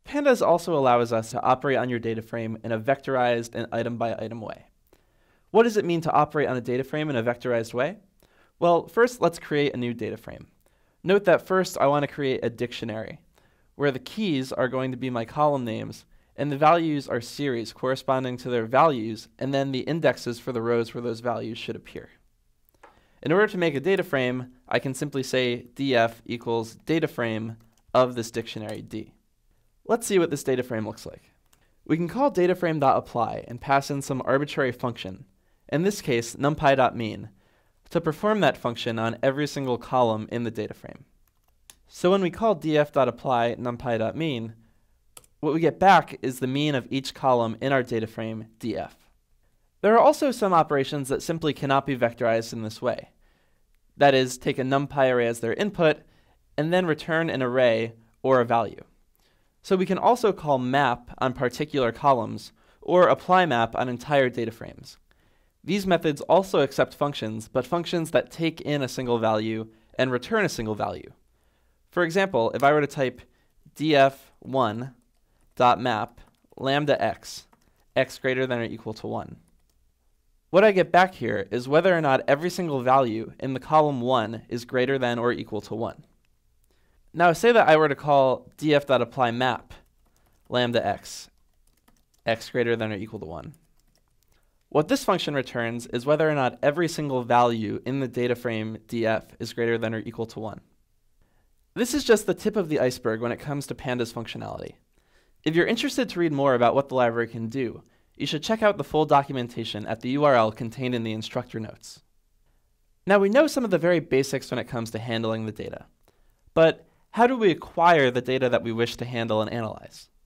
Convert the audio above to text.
Pandas also allows us to operate on your data frame in a vectorized and item-by-item way. What does it mean to operate on a data frame in a vectorized way? Well, first let's create a new data frame. Note that first I want to create a dictionary, where the keys are going to be my column names, and the values are series corresponding to their values, and then the indexes for the rows where those values should appear. In order to make a data frame, I can simply say df equals data frame of this dictionary D. Let's see what this data frame looks like. We can call dataframe.apply and pass in some arbitrary function, in this case numpy.mean, to perform that function on every single column in the data frame. So when we call df.apply numpy.mean, what we get back is the mean of each column in our data frame df. There are also some operations that simply cannot be vectorized in this way. That is, take a numpy array as their input, and then return an array or a value. So we can also call map on particular columns, or apply map on entire data frames. These methods also accept functions, but functions that take in a single value and return a single value. For example, if I were to type df1.map lambda x greater than or equal to 1. What I get back here is whether or not every single value in the column 1 is greater than or equal to 1. Now say that I were to call df.apply map lambda x greater than or equal to 1. What this function returns is whether or not every single value in the data frame df is greater than or equal to 1. This is just the tip of the iceberg when it comes to Pandas functionality. If you're interested to read more about what the library can do, you should check out the full documentation at the URL contained in the instructor notes. Now we know some of the very basics when it comes to handling the data. But how do we acquire the data that we wish to handle and analyze?